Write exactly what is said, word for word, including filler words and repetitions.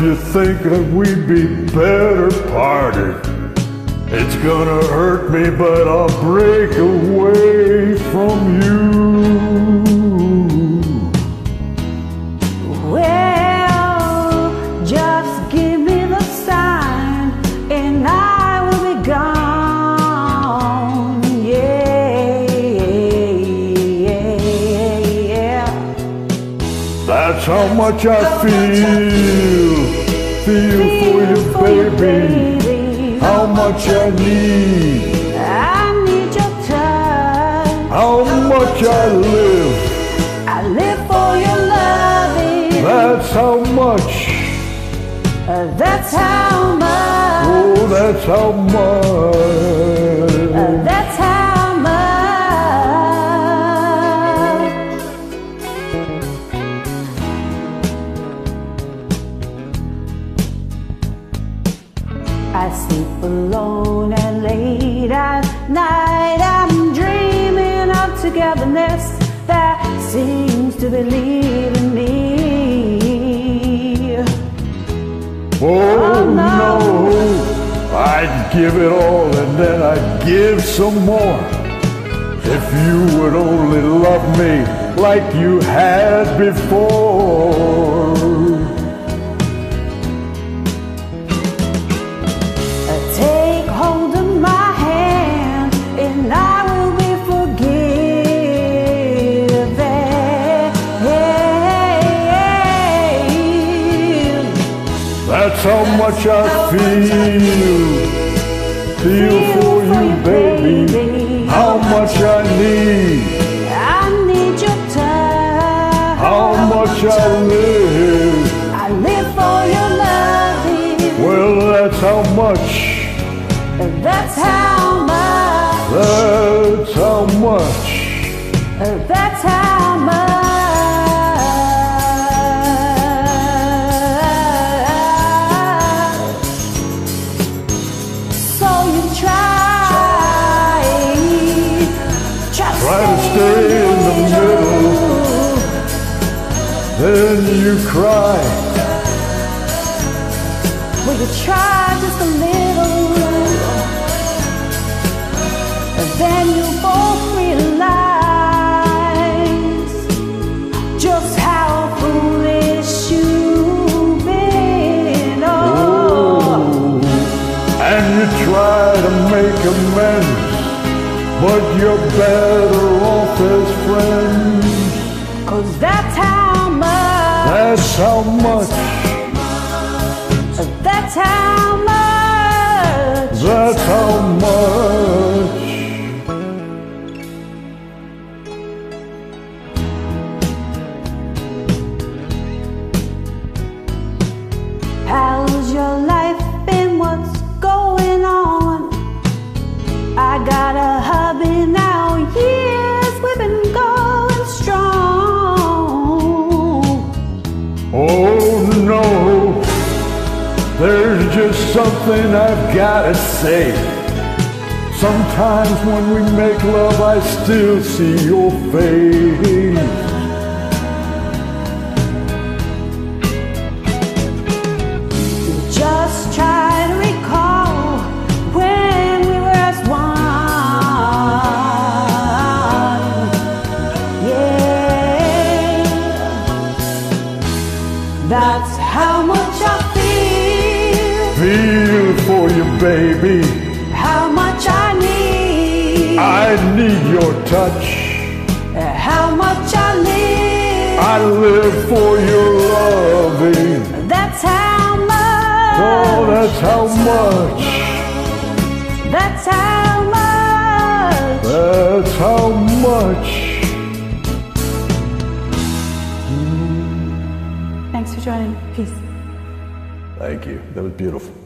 you think that we'd be better parted. It's gonna hurt me, but I'll break away from you. Well, just give me the sign and I will be gone. Yeah, yeah, yeah. That's how much I feel, feel for you, baby. How much I need, I need your touch. how much I live, I live for your loving. that's how much, Uh, that's how much. oh, that's how much. Uh, that's how much. I sleep alone and late at night I'm dreaming of togetherness that seems to be leaving me. Oh no, I'd give it all and then I'd give some more. If you would only love me like you had before. Take hold of my hand and I will be forgiven. That's how much I feel, feel for you, baby. How much I need, I need your touch. how much I live, I live for your loving. well, that's how much, That's how much. that's how much. That's how much. So you try, try, Try to stay in the middle, then you cry. Will you try just a little? Then you both realize just how foolish you've been. Oh. And you try to make amends, but you're better off as friends. 'Cause that's how much. That's how much, That's how much. that's how much. How's your life been? What's going on? I got a hubby now. Years we've been going strong. Oh no, there's just something I've gotta say. Sometimes when we make love, I still see your face. Just try to recall when we were as one. Yeah, that's how much I feel. Feel for you, baby. How much I need. I need your touch. How much I live. I live for your loving. That's how much. Oh, that's how much. That's how much. That's how much. Thanks for joining. Peace. Thank you. That was beautiful.